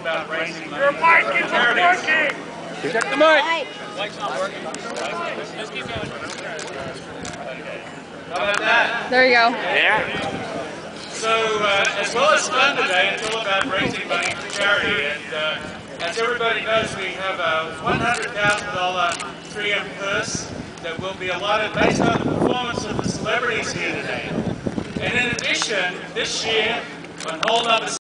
about raising money for charities. Check the mic. Mic's not working. Let's keep going. Okay. How about that? There you go. Yeah. So, as well as fun today, it's all about raising money for charity. And as everybody knows, we have a $100,000 3M purse that will be allotted based on the performance of the celebrities here today. And in addition, this year, on hole number